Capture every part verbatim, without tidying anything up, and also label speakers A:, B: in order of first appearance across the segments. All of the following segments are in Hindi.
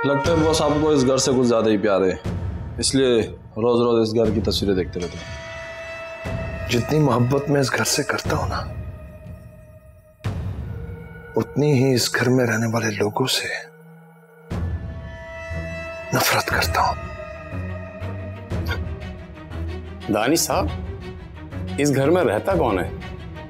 A: लगता है बॉस आपको इस घर से कुछ ज्यादा ही प्यार है, इसलिए रोज रोज इस घर की तस्वीरें देखते रहते हैं।
B: जितनी मोहब्बत मैं इस घर से करता हूं ना, उतनी ही इस घर में रहने वाले लोगों से नफरत करता हूं।
C: दानिश साहब, इस घर में रहता कौन है?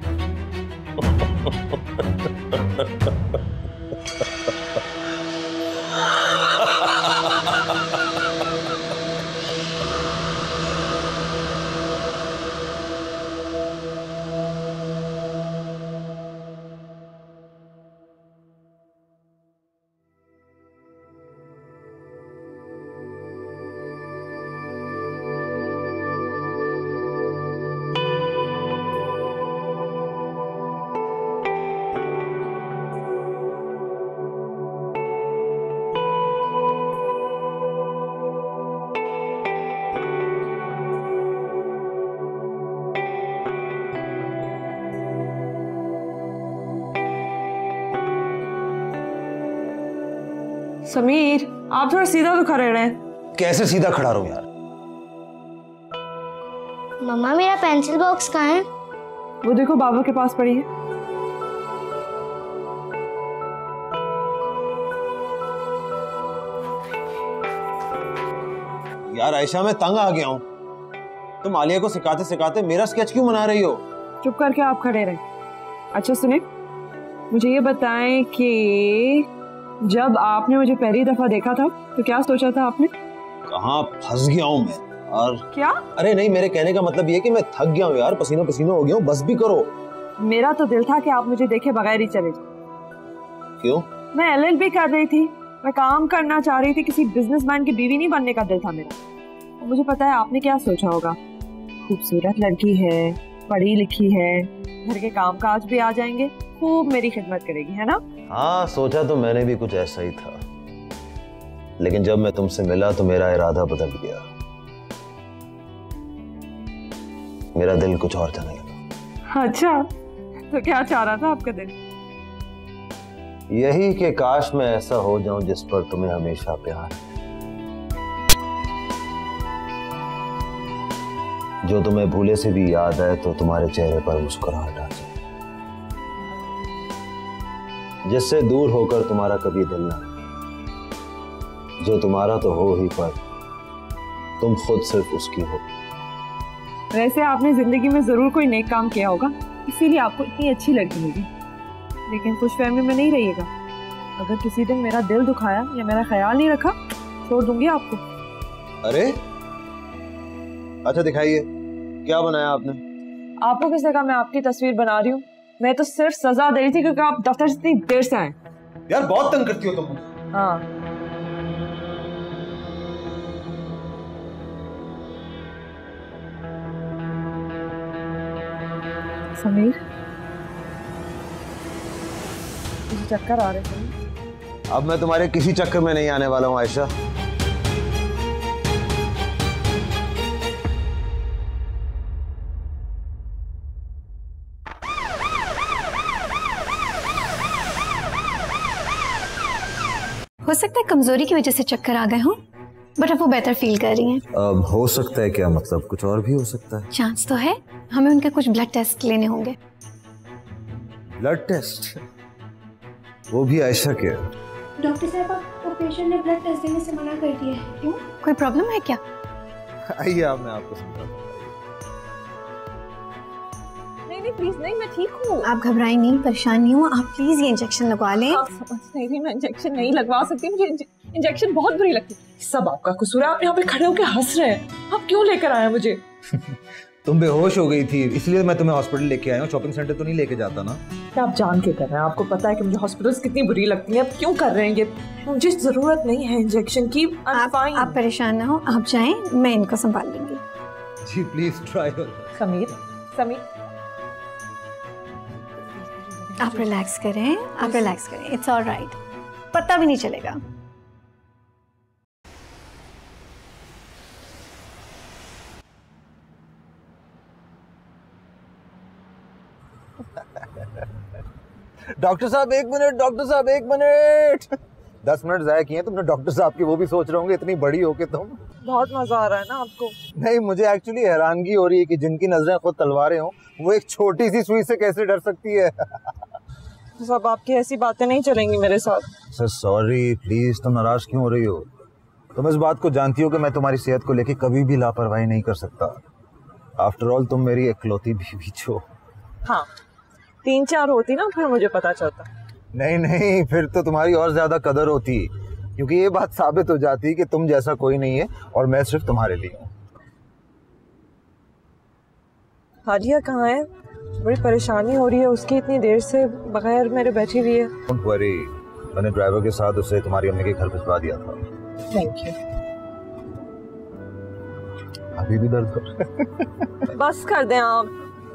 D: समीर, आप थोड़ा सीधा तो खड़े रहे।
E: कैसे सीधा खड़ा रहूं यार?
F: मम्मा, मेरा पेंसिल बॉक्स कहाँ है?
D: वो देखो, बाबा के पास पड़ी है।
E: यार आयशा, मैं तंग आ गया हूं। तुम आलिया को सिखाते सिखाते मेरा स्केच क्यों बना रही हो?
D: चुप करके आप खड़े रहे। अच्छा सुनिए, मुझे ये बताएं कि जब आपने मुझे पहली दफा देखा था तो क्या सोचा था आपने?
E: कहाँ फंस गया हूँ मैं। और
D: क्या?
E: अरे नहीं, मेरे कहने का मतलब ये कि मैं थक गया हूँ यार, पसीना पसीना हो गया हूँ, बस भी करो।
D: मेरा तो दिल था कि आप मुझे देखे बगैर ही चले जाए।
E: क्यों?
D: मैं एल एल बी कर रही थी, मैं काम करना चाह रही थी, किसी बिजनेसमैन की बीवी नहीं बनने का दिल था मेरा। मुझे पता है आपने क्या सोचा होगा, खूबसूरत लड़की है, पढ़ी लिखी है, घर के काम काज भी आ जाएंगे, खूब मेरी खिदमत करेगी, है ना?
E: हाँ, सोचा तो मैंने भी कुछ ऐसा ही था, लेकिन जब मैं तुमसे मिला तो मेरा इरादा बदल गया। मेरा दिल कुछ और जाने लगा।
D: अच्छा, तो क्या चाह रहा था आपका दिल?
E: यही कि काश मैं ऐसा हो जाऊं जिस पर तुम्हें हमेशा प्यार है, जो तुम्हें भूले से भी याद आए तो तुम्हारे चेहरे पर मुस्कुराहट आ जाए, जिससे दूर होकर तुम्हारा कभी दिल ना, जो तुम्हारा तो हो ही पर तुम खुद सिर्फ उसकी हो।
D: वैसे आपने जिंदगी में जरूर कोई नेक काम किया होगा, इसीलिए आपको इतनी अच्छी लगी होगी, लेकिन खुशफहमी में नहीं रहिएगा। अगर किसी दिन मेरा दिल दुखाया या मेरा ख्याल नहीं रखा, छोड़ दूंगी आपको।
E: अरे अच्छा, दिखाइए क्या बनाया आपने?
D: आपको किसने कहा मैं आपकी तस्वीर बना रही हूँ? मैं तो सिर्फ सजा दे रही थी क्योंकि आप दफ्तर से इतनी देर से आए।
E: यार बहुत तंग करती हो तुम।
D: हाँ, समीर, मुझे चक्कर आ रहे थे।
E: अब मैं तुम्हारे किसी चक्कर में नहीं आने वाला हूं आयशा।
G: हो सकता है कमजोरी की वजह से चक्कर आ गए हों, बट अब वो बेहतर फील कर रही हैं।
E: अब हो सकता है क्या? मतलब कुछ और भी हो सकता है।
G: चांस तो है, हमें उनके कुछ ब्लड टेस्ट लेने होंगे।
E: Blood test? वो भी आयशा के?
F: डॉक्टर साहब, आपको पेशेंट ने ब्लड टेस्ट देने से मना कर दिया है। क्यों?
G: कोई प्रॉब्लम है क्या?
E: आइए आप, मैं आपको समझाता हूँ।
D: नहीं नहीं प्लीज नहीं, मैं ठीक हूँ।
G: आप घबराएं नहीं, परेशान नहीं हो आप, प्लीज ये इंजेक्शन लगवा लें।
D: आप समझ नहीं रही, मैं इंजेक्शन नहीं लगवा सकती, मुझे इंजेक्शन बहुत बुरी लगती है। सब आपका कसूर है, आप यहाँ पे खड़े होकर हंस रहे हैं। आप क्यों लेकर आए मुझे?
E: तुम बेहोश हो गई थी, इसलिए मैं तुम्हें हॉस्पिटल लेके आया हूँ। शॉपिंग सेंटर तो नहीं लेके जाता ना।
D: क्या आप जान के कर रहे हैं? आपको पता है कि मुझे हॉस्पिटल्स कितनी बुरी लगती हैं, आप क्यों कर रहे हैं ये? मुझे जरूरत नहीं है इंजेक्शन की।
G: आप, आप परेशान ना हो, आप जाएं, मैं इनको संभाल लूंगी।
E: जी प्लीज ट्राई।
D: समीर, समीर
G: आप रिलैक्स करें, आप रिलैक्स करें, इट्स ऑल राइट, पता भी नहीं चलेगा।
E: डॉक्टर साहब एक मिनट, डॉक्टर साहब एक मिनट। दस मिनट जाया किए तुमने डॉक्टर साहब के, वो भी सोच रहे होंगे इतनी बड़ी हो के तुम।
D: बहुत मजा आ रहा है ना आपको?
E: नहीं, मुझे एक्चुअली हैरानगी हो रही है कि जिनकी नजरें खुद तलवारें हो वो एक छोटी सी सुई से कैसे डर सकती है।
D: सब आपकी ऐसी बातें नहीं चलेंगी मेरे साथ।
E: सर सॉरी, प्लीज, तुम नाराज क्यों हो रही हो? तुम इस बात को जानती हो कि मैं तुम्हारी सेहत को लेके कभी भी लापरवाही नहीं कर सकता। आफ्टर ऑल तुम मेरी इकलौती बीवी हो।
D: हाँ, तीन चार होती ना फिर मुझे पता चलता।
E: नहीं नहीं, फिर तो तुम्हारी और ज्यादा कदर होती, क्योंकि ये बात साबित हो जाती कि तुम जैसा कोई नहीं है और मैं सिर्फ तुम्हारे लिए हूँ।
D: हालिया कहाँ है? बड़ी परेशानी हो रही है उसकी, इतनी देर से बगैर मेरे बैठी हुई है।
E: डोंट वरी, मैंने ड्राइवर के साथ उसे तुम्हारी अम्मी के घर भिजवा दिया था।
D: Thank you.
E: अभी भी दर्द कर
D: बस कर दें आप।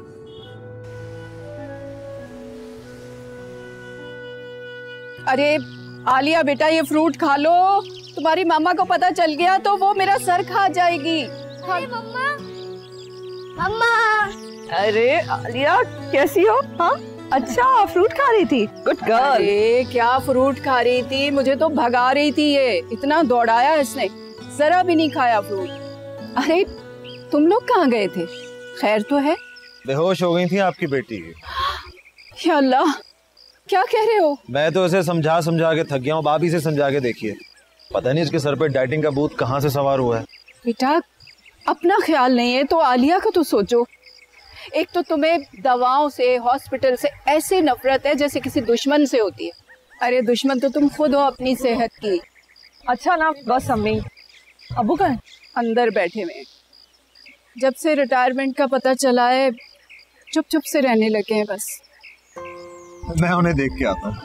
H: अरे आलिया बेटा, ये फ्रूट खा लो, तुम्हारी मामा को पता चल गया तो वो मेरा सर खा जाएगी।
F: अरे मम्मा, मम्मा।
D: अरे आलिया कैसी हो? हाँ अच्छा, फ्रूट खा रही थी? Good girl.
H: अरे क्या फ्रूट खा रही थी, मुझे तो भगा रही थी, ये इतना दौड़ाया इसने, जरा भी नहीं खाया फ्रूट। अरे तुम लोग कहाँ गए थे? खैर तो है?
E: बेहोश हो गई थी आपकी बेटी।
H: या अल्लाह, क्या कह रहे हो?
E: मैं तो इसे समझा समझा के थक गया हूँ, आप ही से समझा के देखिए, पता नहीं इसके सर पे डाइटिंग का भूत कहाँ से सवार हुआ है।
H: बेटा अपना ख्याल नहीं है तो आलिया का तो सोचो। एक तो तुम्हें दवाओं से, हॉस्पिटल से ऐसे नफरत है जैसे किसी दुश्मन से होती है। अरे दुश्मन तो तुम खुद हो अपनी सेहत की।
D: अच्छा ना, बस अम्मी। अबू कहाँ?
H: अंदर बैठे हुए। जब से रिटायरमेंट का पता चला है चुप चुप से रहने लगे हैं बस।
E: मैं उन्हें देख के आता हूँ।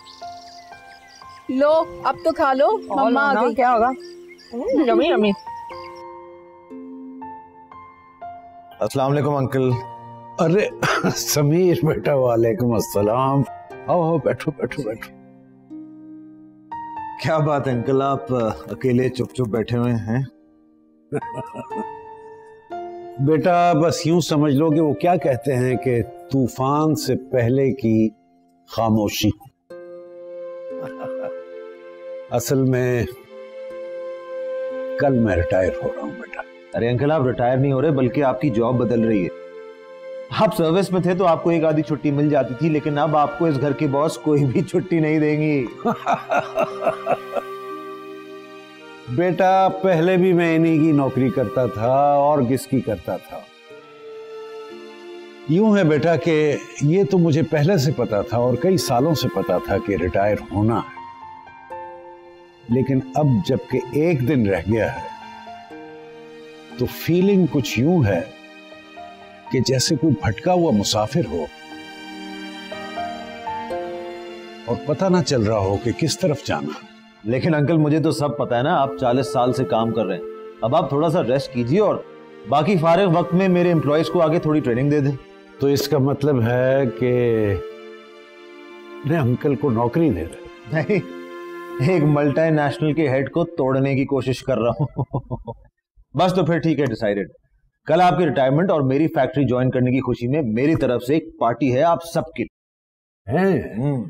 H: लो अब तो खा लो, मम्मा आ गई।
D: क्या होगा? Yummy yummy.
E: अस्सलाम वालेकुम अंकल।
I: अरे समीर बेटा, वालेकुम अस्सलाम। आओ आओ, बैठो बैठो बैठो।
E: क्या बात है अंकल, आप अकेले चुप चुप बैठे हुए हैं?
I: बेटा बस यूं समझ लो कि वो क्या कहते हैं कि तूफान से पहले की खामोशी। असल में कल मैं रिटायर हो रहा हूं बेटा।
E: अरे अंकल, आप रिटायर नहीं हो रहे बल्कि आपकी जॉब बदल रही है। आप सर्विस में थे तो आपको एक आधी छुट्टी मिल जाती थी, लेकिन अब आपको इस घर के बॉस कोई भी छुट्टी नहीं देंगी।
I: बेटा पहले भी मैं इन्हीं की नौकरी करता था और किसकी करता था। यूं है बेटा कि ये तो मुझे पहले से पता था और कई सालों से पता था कि रिटायर होना है, लेकिन अब जबकि एक दिन रह गया है तो फीलिंग कुछ यूं है कि जैसे कोई भटका हुआ मुसाफिर हो और पता ना चल रहा हो कि किस तरफ जाना।
E: लेकिन अंकल मुझे तो सब पता है ना, आप चालीस साल से काम कर रहे हैं, अब आप थोड़ा सा रेस्ट कीजिए और बाकी फारिग वक्त में मेरे एम्प्लॉयज को आगे थोड़ी ट्रेनिंग दे दें।
I: तो इसका मतलब है कि मैं अंकल को नौकरी दे दे?
E: नहीं, एक मल्टीनेशनल के हेड को तोड़ने की कोशिश कर रहा हूँ। बस तो फिर ठीक है, डिसाइडेड। कल आपकी रिटायरमेंट और मेरी फैक्ट्री ज्वाइन करने की खुशी में मेरी तरफ से एक पार्टी है आप सबके
I: हैं।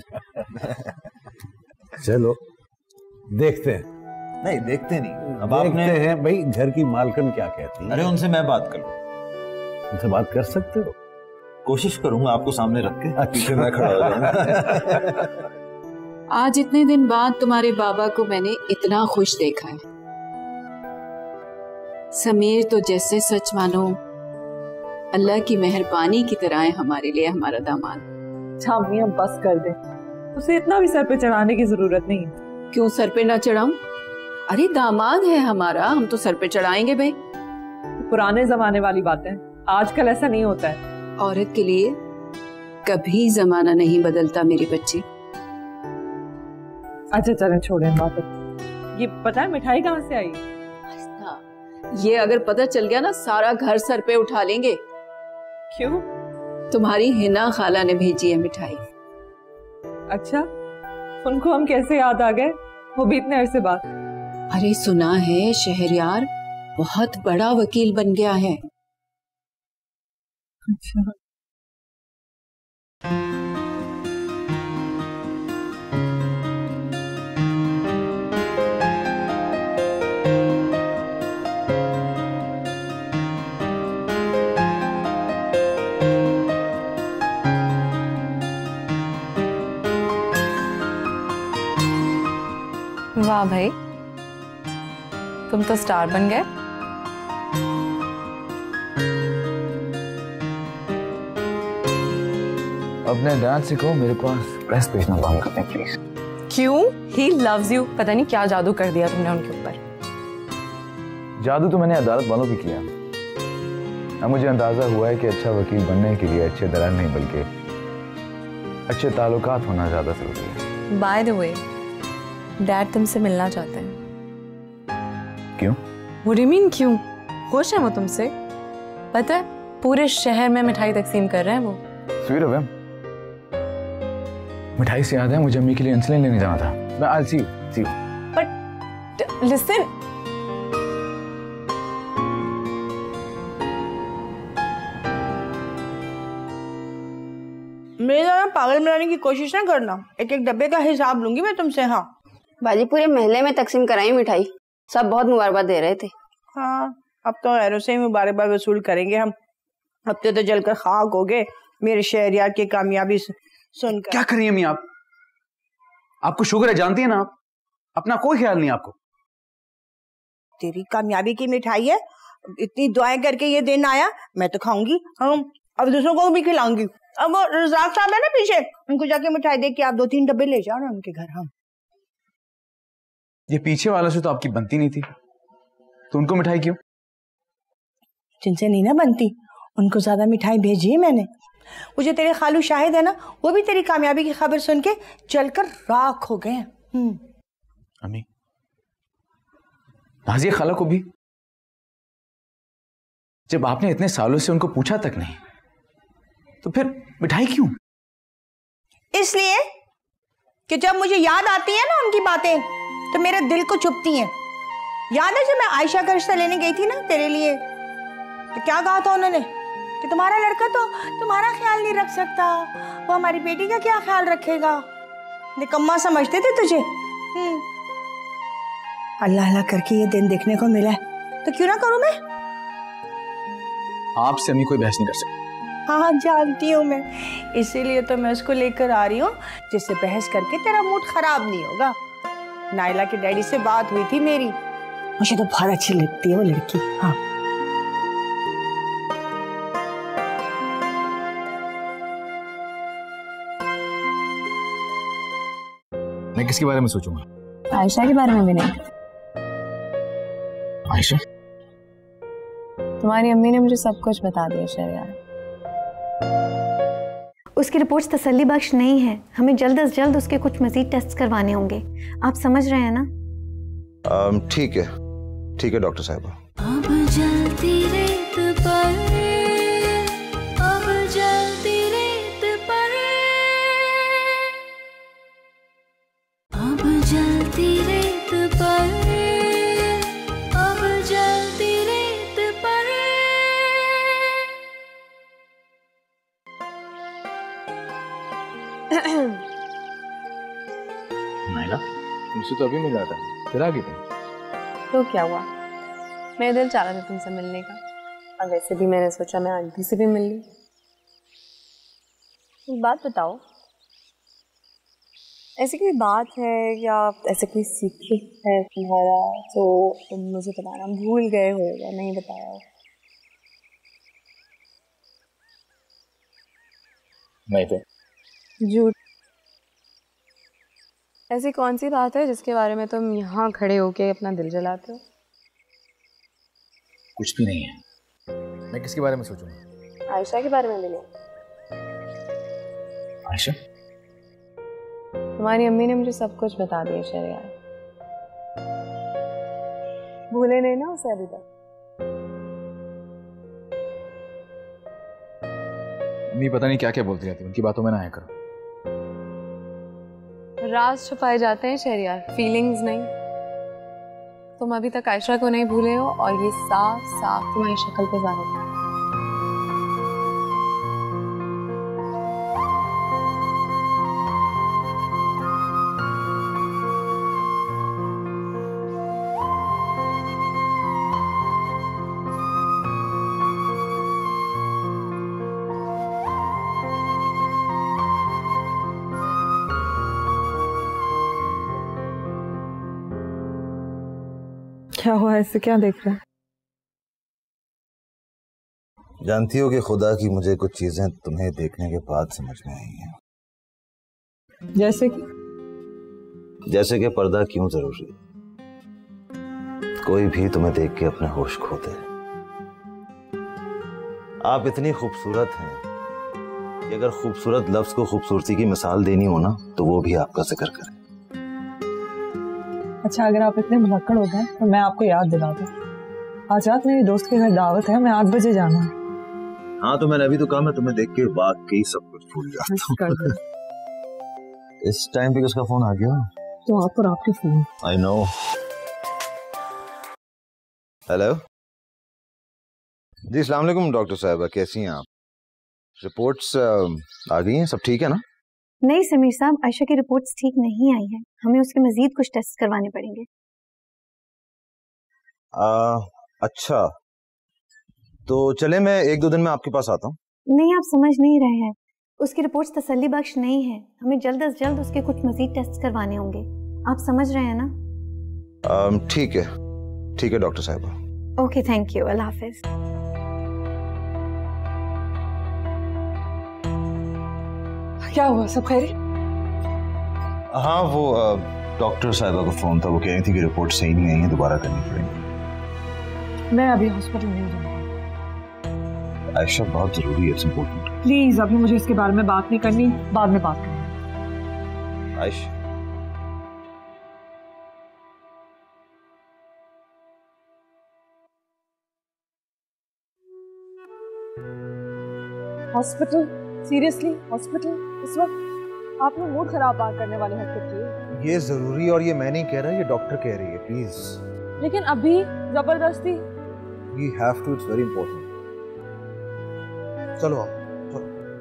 I: चलो देखते हैं।
E: नहीं देखते नहीं, अब
I: देखते
E: आपने
I: हैं भाई घर की मालकन क्या कहती है।
E: अरे उनसे मैं बात कर लूं।
I: उनसे बात कर सकते हो?
E: कोशिश करूंगा आपको सामने रख के, पीछे मैं खड़ा हो जाऊंगा।
H: आज इतने दिन बाद तुम्हारे बाबा को मैंने इतना खुश देखा है। समीर तो जैसे सच मानो अल्लाह की मेहरबानी की तरह है हमारे लिए हमारा दामाद।
D: अच्छा अम्मी, हम बस कर दें, उसे इतना भी सर पे चढ़ाने की जरूरत नहीं है।
H: क्यों सर पे ना चढ़ाऊं? अरे दामाद है हमारा, हम तो सर पे चढ़ाएंगे भाई।
D: पुराने जमाने वाली बातें, आजकल ऐसा नहीं होता है।
H: औरत के लिए कभी जमाना नहीं बदलता मेरी बच्ची।
D: अच्छा चलें, छोड़ें बात। ये पता है मिठाई कहाँ से आई?
H: ये अगर पता चल गया ना सारा घर सर पे उठा लेंगे।
D: क्यों?
H: तुम्हारी हिना खाला ने भेजी है मिठाई।
D: अच्छा, उनको हम कैसे याद आ गए, वो भी इतने अरसे बाद?
H: अरे सुना है शहरयार बहुत बड़ा वकील बन गया है।
D: अच्छा।
J: वाह भाई, तुम तो स्टार बन गए।
K: अपने डांस सिखाओ, मेरे पास प्रेस भेजना बंद कर दें प्लीज।
J: क्यों? He loves you. पता नहीं क्या जादू कर दिया तुमने उनके ऊपर।
K: जादू तो मैंने अदालत वालों भी किया। अब मुझे अंदाजा हुआ है कि अच्छा वकील बनने के लिए अच्छे दलाल नहीं बल्कि अच्छे ताल्लुकात होना ज्यादा जरूरी है।
J: बाय द वे, डैड तुमसे मिलना चाहते हैं।
K: क्यों?
J: What do you mean क्यों? खुश है वो तुमसे। पता है पूरे शहर में मिठाई तकसीम कर रहे हैं वो।
K: Sweet of him. मिठाई से याद है, मुझे अम्मी के लिए इंसुलिन लेने जाना था। मैं आज सी सी
J: बट लिसन,
L: मेरे ज़्यादा पागल बनाने की कोशिश ना करना। एक एक डब्बे का हिसाब लूंगी मैं तुमसे। हाँ
M: बाजी, पूरे महल्ले में तकसीम कराई मिठाई, सब बहुत मुबारकबाद दे रहे थे।
L: हाँ, अब तो गैरों से ही मुबारकबाद वसूल करेंगे हम। अब तो, तो जलकर खाक हो गए मेरे शहरियार की कामयाबी सुनकर।
N: क्या करिए अम्मी आप? आपको शुगर है, जानती है ना आप। अपना कोई ख्याल नहीं आपको।
L: तेरी कामयाबी की मिठाई है, इतनी दुआएं करके ये दिन आया, मैं तो खाऊंगी। हम अब दूसरों को भी खिलाऊंगी। अब वो रज़ाक साहब है ना पीछे, उनको जाके मिठाई दे के आप दो तीन डब्बे ले जाओ ना उनके घर। हम
N: ये पीछे वालों से तो आपकी बनती नहीं थी, तो उनको मिठाई क्यों?
L: जिनसे नहीं ना बनती उनको ज्यादा मिठाई भेजी है मैंने। वो जो तेरे खालू शाहिद है ना, वो भी तेरी कामयाबी की खबर सुन के जलकर राख हो गए।
N: अम्मी, नाज़िया खाला को भी जब आपने इतने सालों से उनको पूछा तक नहीं, तो फिर मिठाई क्यों?
L: इसलिए कि जब मुझे याद आती है ना उनकी बातें, तो मेरे दिल को चुभती हैं। याद है जब मैं आयशा का रिश्ता लेने गई थी ना तेरे लिए, तो क्या कहा था उन्होंने कि तुम्हारा लड़का तो तुम्हारा ख्याल नहीं रख सकता, वो हमारी बेटी का क्या ख्याल रखेगा। निकम्मा समझते थे तुझे। हम्म अल्लाह अल्लाह करके ये दिन देखने को मिला है, तो क्यों ना करूं मैं।
N: आपसे अम्मी कोई बहस नहीं कर सकती।
L: हाँ जानती हूँ मैं, इसीलिए तो मैं उसको लेकर आ रही हूँ, जिससे बहस करके तेरा मूड खराब नहीं होगा। नाइला के डैडी से बात हुई थी मेरी, मुझे तो बहुत अच्छी लगती है वो लड़की। हाँ
K: मैं किसके बारे में सोचूंगा?
J: आयशा के बारे में भी नहीं।
K: आयशा?
J: तुम्हारी अम्मी ने मुझे सब कुछ बता दिया शहरियार।
G: उसकी रिपोर्ट्स तसल्ली बख्श नहीं है, हमें जल्द अज जल्द उसके कुछ मजीद टेस्ट करवाने होंगे। आप समझ रहे हैं ना?
B: ठीक है ठीक है डॉक्टर साहब।
O: अब जलती रेत पर, अब जलती रेत पर, अब जलती रेत पर, अब जलती रेत पर।
K: नाइला, तुमसे तो अभी मिला था, फिर आ गई तुम।
J: तो क्या हुआ, मेरा दिल चाह रहा था तुमसे मिलने का, और वैसे भी मैंने सोचा मैं आंटी से भी मिल लूं। एक बात बताओ, ऐसी कोई बात है या ऐसे कोई सीक्रेट है तुम्हारा तो तुम मुझे बताना भूल गए हो या नहीं बताया हो?
K: नहीं तो
J: झूठ। ऐसी कौन सी बात है जिसके बारे में तुम यहाँ खड़े होके अपना दिल जलाते हो?
K: कुछ भी नहीं है। मैं किसके बारे में सोचूंगा?
J: आयशा के बारे में भी नहीं।
K: आयशा?
J: तुम्हारी अम्मी ने मुझे सब कुछ बता दिया शहरियार। भूले नहीं ना उसे अभी तक?
K: अम्मी पता नहीं क्या क्या बोलती रहती है, उनकी बातों में ना आया करो।
J: राज छुपाए जाते हैं शहरियार, फीलिंग्स नहीं। तुम अभी तक आयशा को नहीं भूले हो और ये साफ साफ तुम्हारी शक्ल पे जाहिर है।
D: क्या हुआ है, इससे क्या देख रहे हैं?
B: जानती हो कि खुदा की मुझे कुछ चीजें तुम्हें देखने के बाद समझ में आई हैं।
D: जैसे कि
B: जैसे कि पर्दा क्यों जरूरी है। कोई भी तुम्हें देख के अपने होश खो दे। आप इतनी खूबसूरत हैं कि अगर खूबसूरत लफ्ज को खूबसूरती की मिसाल देनी हो ना तो वो भी आपका जिक्र करें।
D: अच्छा, अगर आप इतने भुलक्कड़ हो गए तो मैं आपको याद दिला दूं, आज रात मेरी दोस्त के घर दावत है, मैं आठ बजे जाना है।
B: हाँ तो मैंने अभी तो कहा मैं तुम्हें देख के वाकई सब कुछ भूल जाता हूं। इस टाइम पे किसका फोन आ गया?
D: तो आप और आपके फोन।
B: I know. हेलो जी, अस्सलाम वालेकुम डॉक्टर साहबा, कैसी हैं आप? रिपोर्ट्स आ गई हैं, सब ठीक है ना?
G: नहीं समीर साहब, आयशा की रिपोर्ट्स ठीक नहीं आई है, हमें उसके मजीद कुछ टेस्ट करवाने पड़ेंगे।
B: आ, अच्छा तो चले, मैं एक दो दिन में आपके पास आता हूँ।
G: नहीं, आप समझ नहीं रहे हैं, उसकी रिपोर्ट्स तसल्ली बख्श नहीं है, हमें जल्द अज जल्द उसके कुछ मजीद टेस्ट करवाने होंगे। आप समझ रहे हैं ना?
B: ठीक है ठीक है डॉक्टर साहबा।
G: ओके, थैंक यू, अल्लाह हाफिज।
D: क्या हुआ, सब खैरियत?
B: हाँ वो डॉक्टर साहबा का फोन था, वो कह रही थी कि रिपोर्ट सही नहीं आई है, दोबारा करनी पड़ेगी।
D: मैं अभी हॉस्पिटल नहीं जाऊंगा।
B: आयशा बहुत जरूरी है, इट्स इम्पोर्टेंट।
D: प्लीज अभी मुझे इसके बारे में बात नहीं करनी, बाद में बात करनी।
B: आयशा
D: हॉस्पिटल? सीरियसली हॉस्पिटल इस वक्त? आपने मूड खराब बात करने वाले हरकत की।
E: ये जरूरी और ये मैं नहीं कह रहा, ये डॉक्टर कह रही है, प्लीज।
D: लेकिन अभी जबरदस्ती।
E: We have to, it's very important. चलो आओ, चलो।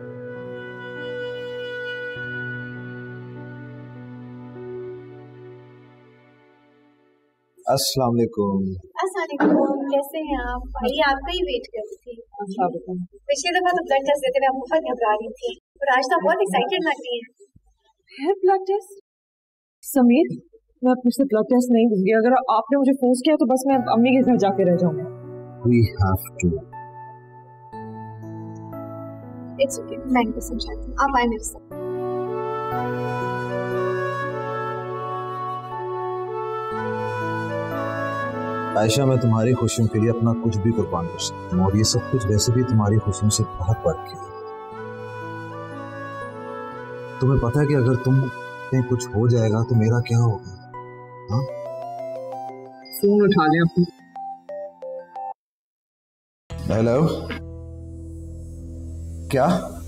E: अस्सलाम वालेकुम।
F: अस्सलाम वालेकुम, कैसे हैं आप? भाई आपका ही वेट कर रही थी। पिछली दफा तो ब्लड टेस्ट देते आप बहुत घबरा रही थी और आज तो बहुत एक्साइटेड लग रही हैं।
D: है ब्लड टेस्ट? समीर, मैं अपने से ब्लड टेस्ट नहीं दूंगी, अगर आपने मुझे फोर्स किया तो बस मैं अम्मी के घर जाके रह जाऊंगी।
B: We have to.
F: It's okay, मैं इनको समझाती हूँ, आप आए मेरे साथ।
B: आयशा, मैं तुम्हारी खुशियों के लिए अपना कुछ भी कुर्बान कर सकती हूँ और ये सब कुछ वैसे भी तुम्हारी खुशियों से बहुत बढ़ के है। तुम्हें पता है कि अगर तुम कहीं कुछ हो जाएगा तो मेरा क्या होगा? हाँ?
D: फोन उठा लें अपनी।
B: हेलो, क्या?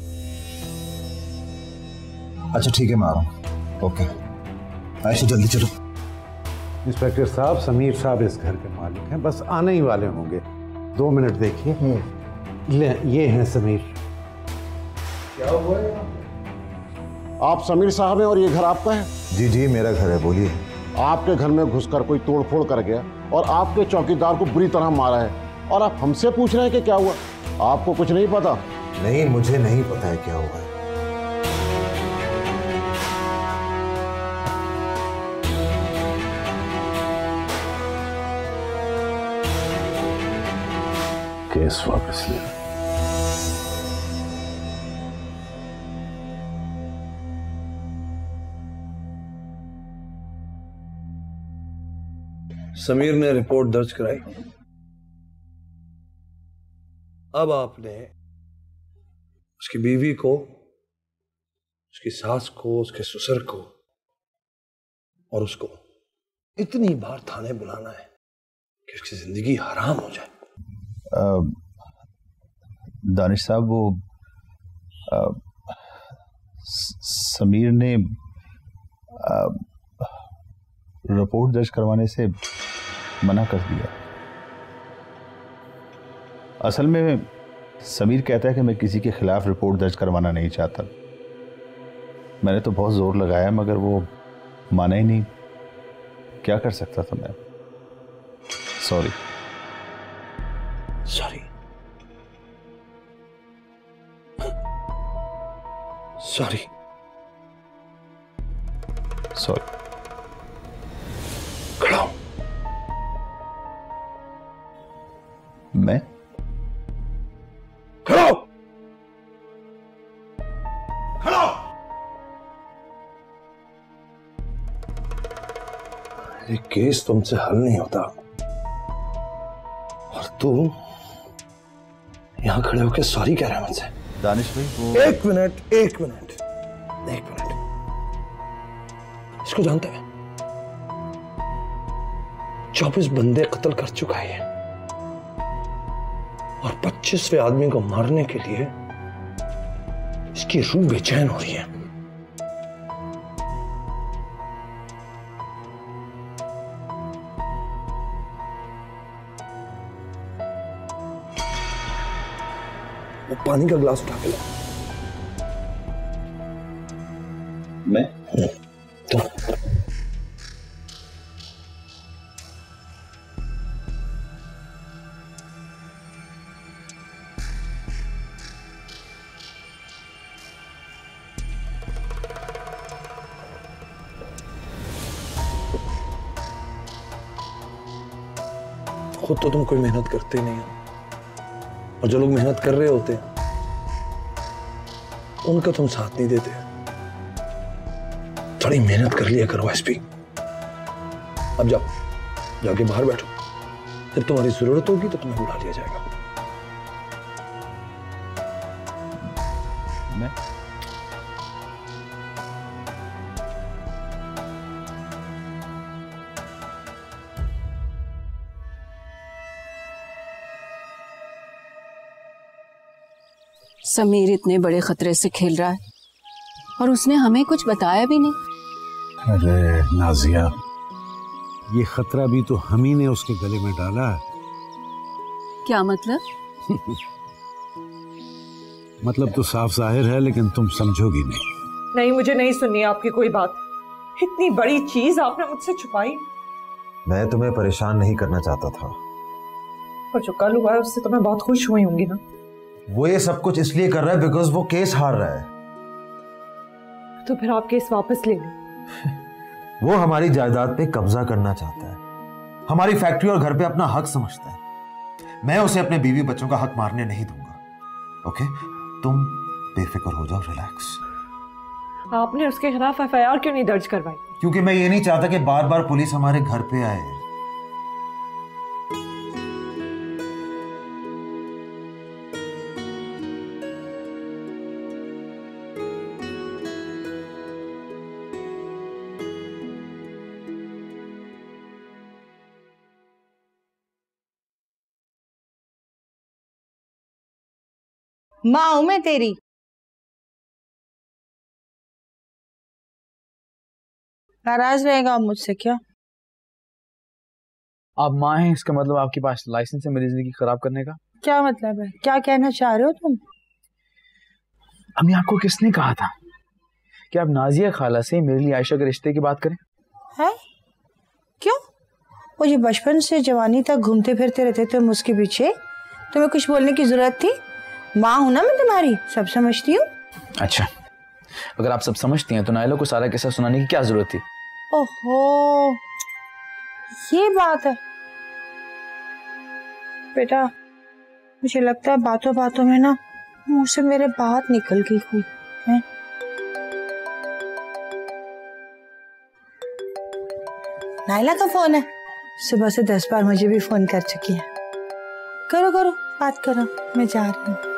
B: अच्छा ठीक है, मैं आ रहा हूँ। ओके आयशा, जल्दी चलो।
I: इंस्पेक्टर साहब, समीर साहब इस घर के मालिक हैं, बस आने ही वाले होंगे, दो मिनट देखिए। ले, ये हैं समीर।
E: क्या हुआ है?
P: आप समीर साहब हैं और ये घर आपका है?
B: जी जी मेरा घर है, बोलिए।
P: आपके घर में घुसकर कोई तोड़फोड़ कर गया और आपके चौकीदार को बुरी तरह मारा है और आप हमसे पूछ रहे हैं कि क्या हुआ? आपको कुछ नहीं पता?
B: नहीं, मुझे नहीं पता है क्या हुआ है।
I: केस वापस ले।
A: समीर ने रिपोर्ट दर्ज कराई। अब आपने उसकी बीवी को, उसकी सास को, उसके ससुर को और उसको इतनी बार थाने बुलाना है कि उसकी जिंदगी हराम हो जाए।
K: दानिश साहब, वो आ, समीर ने आ, रिपोर्ट दर्ज करवाने से मना कर दिया। असल में समीर कहता है कि मैं किसी के खिलाफ रिपोर्ट दर्ज करवाना नहीं चाहता। मैंने तो बहुत जोर लगाया मगर वो माना ही नहीं। क्या कर सकता था मैं? Sorry
A: sorry sorry
K: sorry.
A: खड़ा हो। ये केस तुमसे हल नहीं होता और तुम यहां खड़े होकर सॉरी कह रहे हो मुझसे।
B: दानिश भाई वो
A: एक मिनट एक मिनट एक मिनट, इसको जानते हैं? चौबीस बंदे कत्ल कर चुका है और पच्चीसवें आदमी को मारने के लिए इसकी रूह बेचैन हो रही है। वो पानी का गिलास उठा के लो।
B: मैं
A: तो खुद तो तुम कोई मेहनत करते ही नहीं हो और जो लोग मेहनत कर रहे होते हैं उनका तुम साथ नहीं देते। थोड़ी मेहनत कर लिया करो एसपी। अब जाओ, जाके बाहर बैठो, जब तुम्हारी जरूरत होगी तो तुम्हें बुला लिया जाएगा।
B: मैं
H: समीर इतने बड़े खतरे से खेल रहा है और उसने हमें कुछ बताया भी नहीं।
I: अरे नाजिया, ये खतरा भी तो हम ही ने उसके गले में डाला है।
H: क्या मतलब?
I: मतलब तो साफ जाहिर है, लेकिन तुम समझोगी नहीं।
D: नहीं, मुझे नहीं सुननी आपकी कोई बात। इतनी बड़ी चीज आपने मुझसे छुपाई।
E: मैं तुम्हें परेशान नहीं करना चाहता था।
D: और जो कल हुआ है उससे तो मैं बहुत खुश हुई होंगी ना।
E: वो ये सब कुछ इसलिए कर रहा है बिकॉज वो केस हार रहा है।
D: तो फिर आप केस वापस ले लो।
E: वो हमारी जायदाद पे कब्जा करना चाहता है, हमारी फैक्ट्री और घर पे अपना हक समझता है। मैं उसे अपने बीवी बच्चों का हक मारने नहीं दूंगा। ओके, तुम बेफिक्र हो जाओ, रिलैक्स।
D: आपने उसके खिलाफ एफ आई आर क्यों नहीं दर्ज करवाई?
E: क्योंकि मैं ये नहीं चाहता कि बार बार पुलिस हमारे घर पे आए।
L: माँ हूं मैं तेरी। नाराज रहेगा आप मुझसे क्या?
N: आप माँ हैं, इसका मतलब आपके पास लाइसेंस है मेरी जिंदगी खराब करने का?
L: क्या मतलब है? क्या कहना चाह रहे हो तुम?
N: अम्मी, आपको किसने कहा था कि आप नाजिया खाला से मेरे लिए आयशा के रिश्ते की बात करें?
L: है? क्यों? मुझे बचपन से जवानी तक घूमते फिरते रहते तुम उसके पीछे। तुम्हें कुछ बोलने की जरूरत थी? माँ हूं ना मैं तुम्हारी, सब समझती हूँ।
N: अच्छा, अगर आप सब समझती हैं तो नायला को सारा किस्सा सुनाने की क्या जरूरत थी?
L: ओहो, ये बात है बेटा। मुझे लगता है बातों बातों में ना मुंह से मेरे बात निकल गई कोई है। नायला का फोन है, सुबह से दस बार मुझे भी फोन कर चुकी है। करो करो बात करो, मैं जा रही हूँ।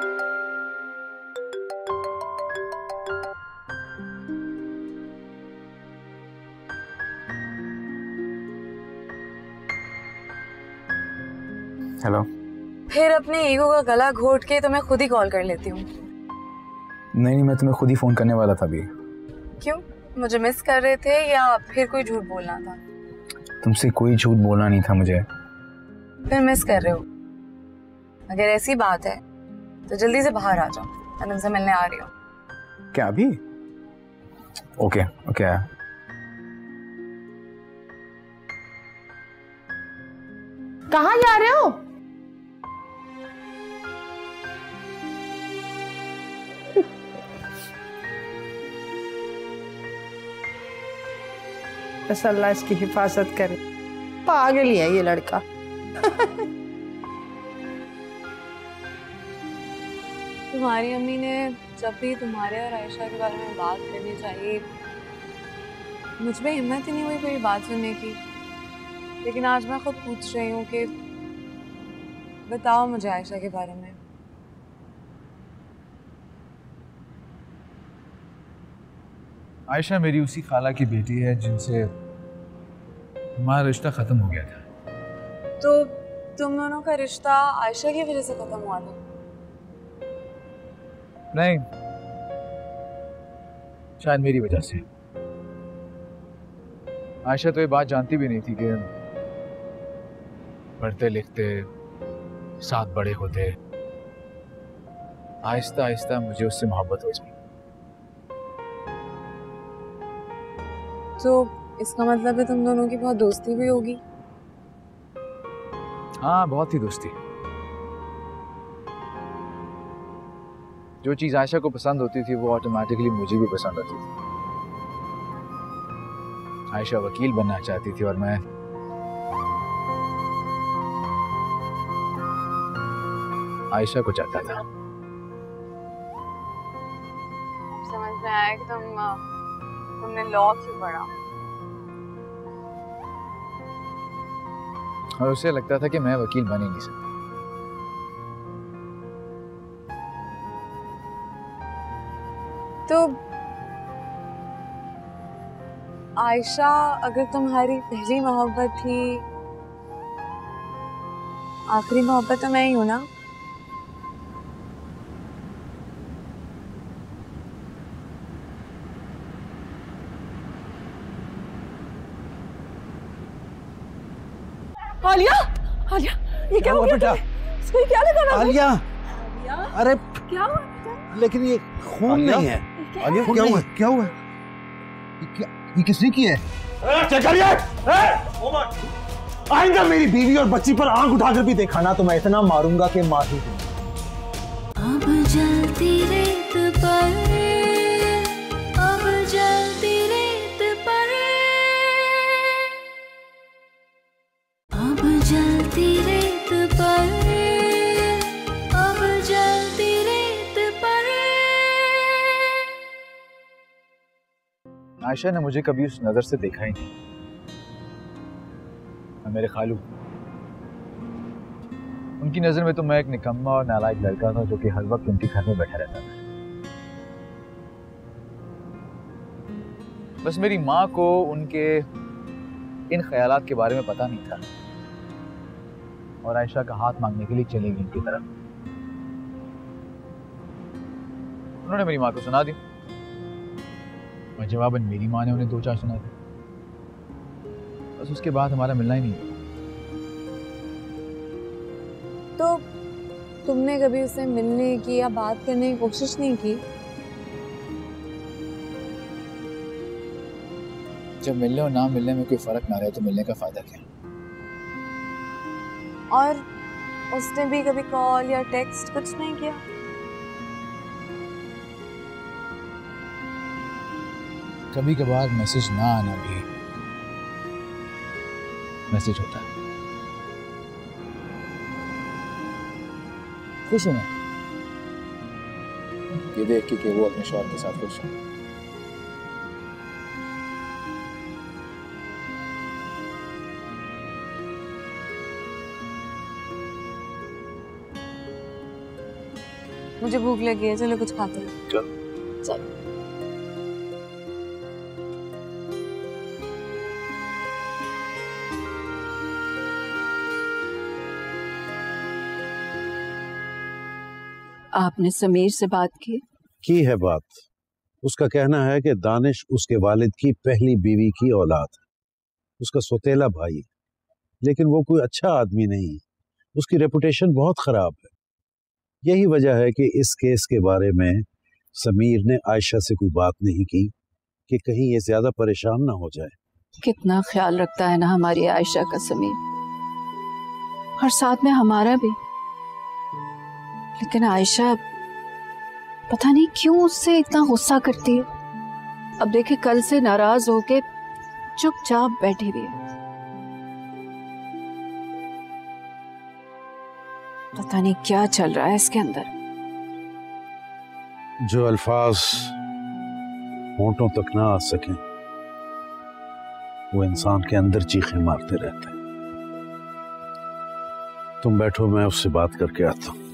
N: हेलो।
J: फिर अपने ईगो का गला घोट के तो मैं खुद ही कॉल कर लेती हूँ।
N: नहीं नहीं, मैं तुम्हें खुद ही फोन करने वाला था अभी।
J: क्यों? मुझे मिस कर रहे थे या फिर कोई झूठ बोलना था?
N: तुमसे कोई झूठ बोलना नहीं था मुझे।
J: फिर मिस कर रहे हो? अगर ऐसी बात है तो जल्दी से बाहर आ जाओ, मैं तुमसे मिलने आ रही हूँ।
N: क्या अभी? Okay okay.
L: कहाँ जा रहे हो? बस अल्लाह इसकी हिफाजत करे। पागल ही है ये लड़का।
J: तुम्हारी अम्मी ने जब भी तुम्हारे और आयशा के बारे में बात करनी चाहिए मुझ में हिम्मत ही नहीं हुई कोई बात सुनने की, लेकिन आज मैं खुद पूछ रही हूँ कि बताओ मुझे आयशा के बारे में।
K: आयशा मेरी उसी खाला की बेटी है जिनसे हमारा रिश्ता खत्म हो गया था।
J: तो तुम दोनों का रिश्ता आयशा की वजह से खत्म हुआ था?
K: नहीं, शायद मेरी वजह से। आयशा तो ये बात जानती भी नहीं थी कि पढ़ते लिखते साथ बड़े होते। आहिस्ता आहिस्ता मुझे उससे मोहब्बत हो गई।
J: तो इसका मतलब है तुम दोनों की बहुत दोस्ती भी होगी?
K: हाँ, बहुत ही दोस्ती। जो चीज आयशा को पसंद होती थी वो ऑटोमेटिकली मुझे भी पसंद आती थी। आयशा वकील बनना चाहती थी और मैं आयशा को चाहता था।
J: समझ में आया कि तुम तुमने लॉ क्यों पढ़ा।
K: और उसे लगता था कि मैं वकील बन ही नहीं सकता।
J: तो आयशा अगर तुम्हारी पहली मोहब्बत थी, आखिरी मोहब्बत तो मैं ही हूं ना?
D: आलिया, आलिया, ये क्या हो गया बेटा? इसको क्या लगा रहा है?
I: आलिया, अरे
D: क्या हुआ बेटा?
I: लेकिन ये खून नहीं है।
E: आलिया, क्या हुआ? क्या हुआ? ये क्या, ये किसने किया है?
I: चेक करिए।
E: आइंदा मेरी बीवी और बच्ची पर आंख उठाकर भी देखा ना तो मैं इतना मारूंगा कि मार ही दूंगा।
O: अब जलती रेत पर, अब जलती रेत पर, अब जलती रेत पर, अब जलती रेत पर।
K: आयशा ने मुझे कभी उस नजर से देखा ही नहीं। मेरे खालू, उनकी नजर में तो मैं एक निकम्मा और नालायक लड़का था जो कि हर वक्त उनके घर में बैठा रहता था। बस मेरी माँ को उनके इन ख्यालात के बारे में पता नहीं था और आयशा का हाथ मांगने के लिए चली गई उनकी तरफ। उन्होंने मेरी माँ को सुना दी और जवाबन मेरी माँ ने उन्हें दो चार सुना दी। बस उसके बाद हमारा मिलना ही नहीं।
J: तो तुमने कभी उससे मिलने की या बात करने की कोशिश नहीं की?
K: जब मिलने और ना मिलने में कोई फर्क ना रहे तो मिलने का फायदा क्या?
J: और उसने भी कभी कॉल या टेक्स्ट कुछ नहीं किया?
K: कभी कभार मैसेज ना आना भी मैसेज होता है। खुश हूं मैं ये देख के कि वो अपने शौहर के साथ खुश है।
J: मुझे भूख लगी है, चलो कुछ खाते हैं।
K: चल
J: चल।
H: आपने समीर से बात की?
I: की है बात। उसका कहना है कि दानिश उसके वालिद की पहली बीवी की औलाद है, उसका सौतेला भाई है, लेकिन वो कोई अच्छा आदमी नहीं है। उसकी रेपुटेशन बहुत खराब है। यही वजह है कि इस केस के बारे में समीर ने आयशा से कोई बात नहीं की कि कहीं ये ज्यादा परेशान ना हो जाए।
H: कितना ख्याल रखता है ना हमारी आयशा का समीर, और साथ में हमारा भी। लेकिन आयशा पता नहीं क्यों उससे इतना गुस्सा करती है। अब देखे कल से नाराज होके चुपचाप बैठी हुई है। पता नहीं क्या चल रहा है इसके अंदर।
I: जो अल्फाज होंठों तक ना आ सकें वो इंसान के अंदर चीखें मारते रहते हैं। तुम बैठो, मैं उससे बात करके आता हूं।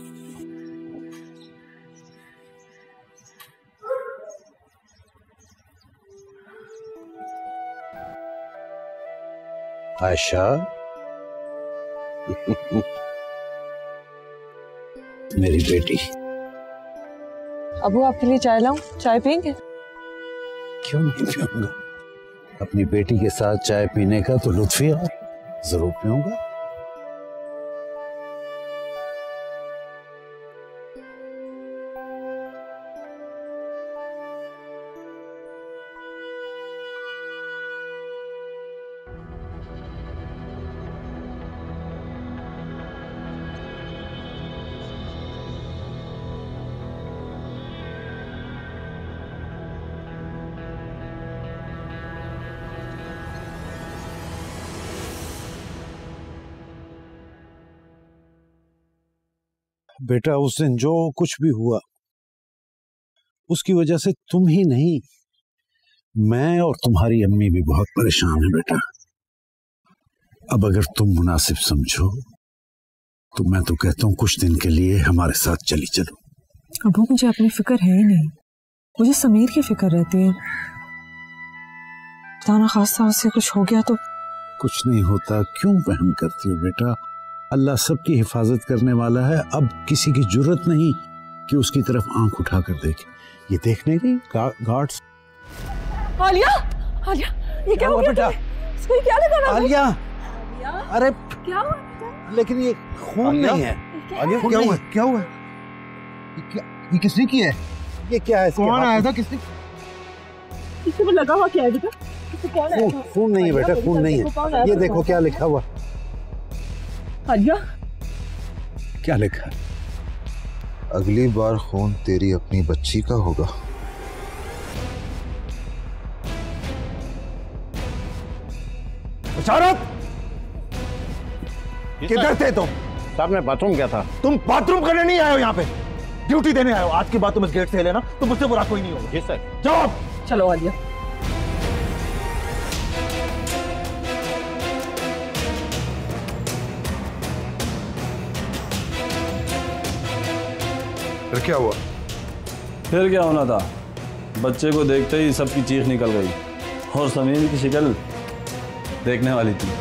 I: आयशा, मेरी बेटी।
D: अबू आपके लिए चाय लाऊं? चाय पियेंगे?
I: क्यों नहीं पीऊंगा? अपनी बेटी के साथ चाय पीने का तो लुत्फ ही है, जरूर पीऊंगा। बेटा, उस दिन जो कुछ भी हुआ उसकी वजह से तुम ही नहीं, मैं और तुम्हारी अम्मी भी बहुत परेशान है बेटा। अब अगर तुम मुनासिब समझो तो मैं तो कहता हूँ कुछ दिन के लिए हमारे साथ चली चलो।
D: अबू मुझे अपनी फिक्र है ही नहीं, मुझे समीर की फिक्र रहती है। ताना खासा उससे कुछ हो गया तो।
I: कुछ नहीं होता, क्यों वहम करती हो बेटा? अल्लाह सबकी हिफाजत करने वाला है। अब किसी की जरूरत नहीं कि उसकी तरफ आंख उठाकर देखे। ये देखने गई गार्ड्स।
D: आलिया, आलिया, ये क्या हो गया बेटा? इसको क्या लगा?
I: आलिया, अरे
D: क्या हुआ?
I: लेकिन ये खून नहीं है।
E: आलिया, क्या हुआ? क्या हुआ? ये किसने किया है?
I: ये क्या है?
E: कौन आया था? किसने?
D: इसके में लगा हुआ क्या है बेटा?
I: खून, खून नहीं है बेटा, खून नहीं है। ये देखो क्या लिखा हुआ।
D: आलिया,
I: क्या लिखा?
B: अगली बार खून तेरी अपनी बच्ची का होगा।
E: बशारत, किधर थे तुम?
P: साहब मैं बाथरूम गया था।
E: तुम बाथरूम करने नहीं आए हो यहाँ पे, ड्यूटी देने आए हो। आज के बाद तुम इस गेट से हिले ना तो मुझसे बुरा कोई नहीं होगा।
P: जी सर।
E: जवाब।
D: चलो आलिया।
A: फिर क्या हुआ?
Q: फिर क्या होना था? बच्चे को देखते ही सबकी चीख निकल गई और समीर की शक्ल देखने वाली थी।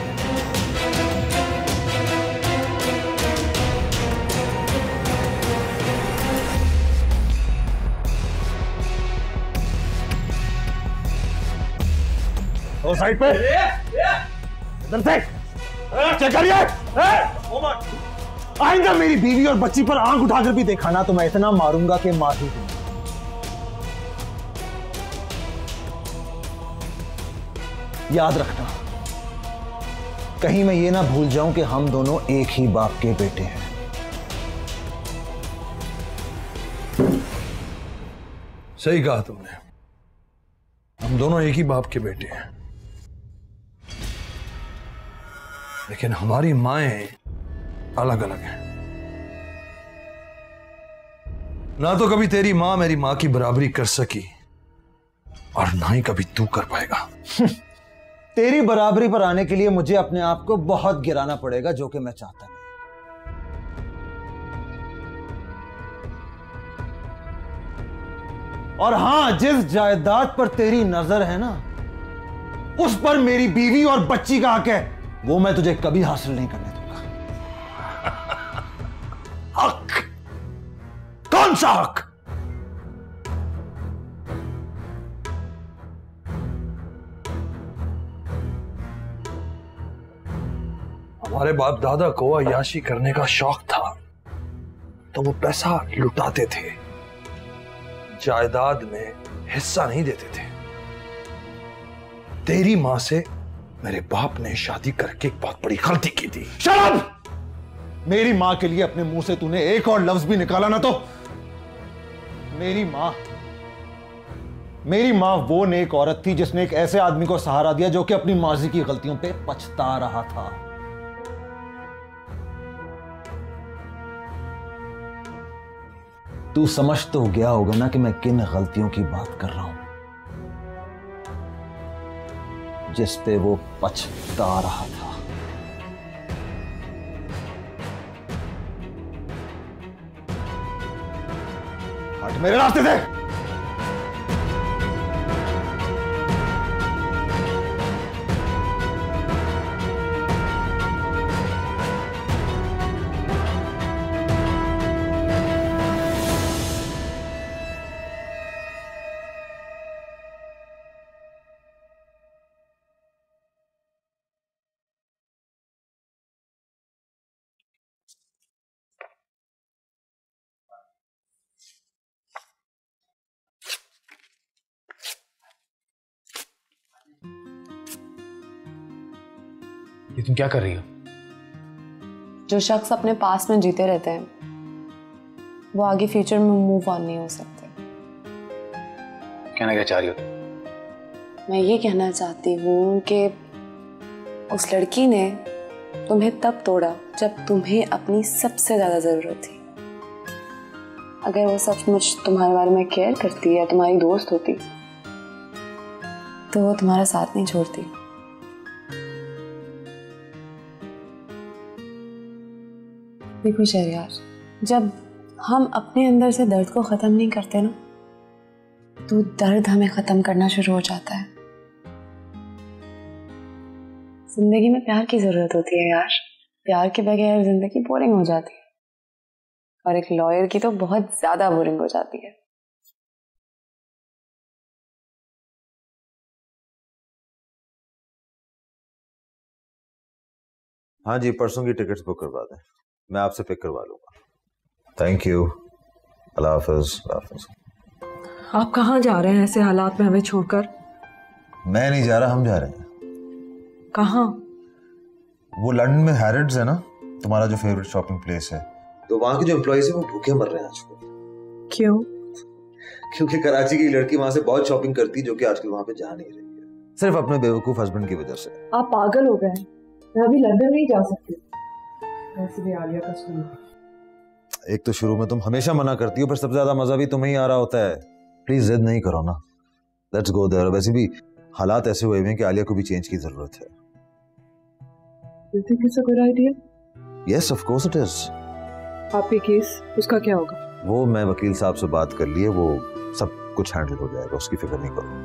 E: और साइड पे इधर से चेक करिए। आइंदा मेरी बीवी और बच्ची पर आंख उठाकर भी देखा ना तो मैं इतना मारूंगा कि मार ही दूंगा। याद रखना, कहीं मैं ये ना भूल जाऊं कि हम दोनों एक ही बाप के बेटे हैं।
A: सही कहा तुमने, हम दोनों एक ही बाप के बेटे हैं, लेकिन हमारी माएं अलग अलग हैं। ना तो कभी तेरी मां मेरी मां की बराबरी कर सकी और ना ही कभी तू कर पाएगा।
E: तेरी बराबरी पर आने के लिए मुझे अपने आप को बहुत गिराना पड़ेगा, जो कि मैं चाहता नहीं। और हां, जिस जायदाद पर तेरी नजर है ना, उस पर मेरी बीवी और बच्ची का हक है, वो मैं तुझे कभी हासिल नहीं करने दूंगा। हक? कौन सा हक?
A: हमारे बाप दादा को अय्याशी करने का शौक था तो वो पैसा लुटाते थे, जायदाद में हिस्सा नहीं देते थे। तेरी मां से मेरे बाप ने शादी करके एक बहुत बड़ी गलती की थी।
E: शराब! मेरी मां के लिए अपने मुंह से तूने एक और लफ्ज भी निकाला ना तो मेरी मां मेरी मां वो नेक औरत थी जिसने एक ऐसे आदमी को सहारा दिया जो कि अपनी माजी की गलतियों पे पछता रहा था। तू समझ तो गया होगा ना कि मैं किन गलतियों की बात कर रहा हूं। जिस पे वो पछता रहा था। हट मेरे रास्ते से।
N: ये तुम क्या कर रही हो?
J: जो शख्स अपने पास में जीते रहते हैं वो आगे फ्यूचर में मूव ऑन नहीं हो सकते।
N: कहना क्या चाह रही हो?
J: मैं ये कहना चाहती हूँ कि उस लड़की ने तुम्हें तब तोड़ा जब तुम्हें अपनी सबसे ज्यादा जरूरत थी। अगर वो सचमुच तुम्हारे बारे में केयर करती या तुम्हारी दोस्त होती तो वो तुम्हारा साथ नहीं छोड़ती। देखो शहरयार, जब हम अपने अंदर से दर्द को खत्म नहीं करते ना तो दर्द हमें खत्म करना शुरू हो जाता है। जिंदगी में प्यार की जरूरत होती है यार। प्यार के बगैर जिंदगी बोरिंग हो जाती है और एक लॉयर की तो बहुत ज्यादा बोरिंग हो जाती है।
E: हाँ जी, परसों की टिकट्स बुक करवा दें, मैं आपसे पिक करवा लूंगा। Thank you. अल्लाह हाफिज।
D: आप कहाँ जा रहे हैं ऐसे हालात में हमें छोड़कर?
E: मैं नहीं जा रहा, हम जा रहे हैं।
D: कहाँ?
E: वो लंदन में हैरिड्स है ना, तुम्हारा जो फेवरेट शॉपिंग प्लेस है, तो वहां के जो एम्प्लॉइज है वो भूखे मर रहे हैं आजकल।
D: क्यों?
E: क्योंकि कराची की लड़की वहां से बहुत शॉपिंग करती है जो कि आजकल वहां पे जा नहीं रही है, सिर्फ अपने बेवकूफ हस्बैंड की वजह से।
D: आप पागल हो गए? मैं अभी लंदन नहीं जा सकती। वैसे भी आलिया का स्कूल।
E: एक तो शुरू में तुम हमेशा मना करती हो, पर सबसे ज्यादा मजा भी तुम्हें ही आ रहा होता है। प्लीज जिद नहीं करो ना, लेट्स गो देयर। वैसे भी हालात ऐसे हुए हैं कि आलिया को भी चेंज की जरूरत है।
D: You think it's a good idea?
E: Yes, of course it is.
D: आपके केस उसका क्या होगा?
E: वो मैं वकील साहब से बात कर लिए, वो सब कुछ हैंडल हो जाएगा, उसकी फिक्र नहीं करो।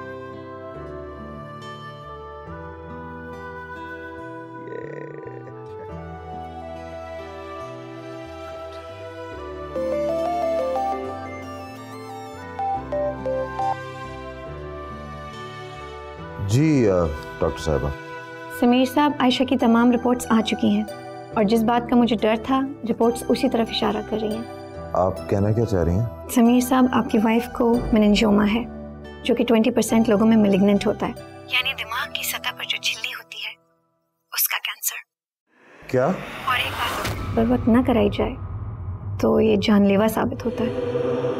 E: जी डॉक्टर साहबा।
G: समीर साहब, आयशा की तमाम रिपोर्ट्स आ चुकी हैं और जिस बात का मुझे डर था, रिपोर्ट्स उसी तरफ इशारा कर रही हैं।
E: आप कहना क्या चाह रही हैं?
G: समीर साहब, आपकी वाइफ को मेनिंजियोमा है जो कि बीस परसेंट लोगों में मैलिग्नेंट होता है, यानी दिमाग की सतह पर जो झिल्ली होती है उसका कैंसर।
E: क्या?
G: और एक बात, बर वक्त ना कराई जाए तो ये जानलेवा साबित होता है।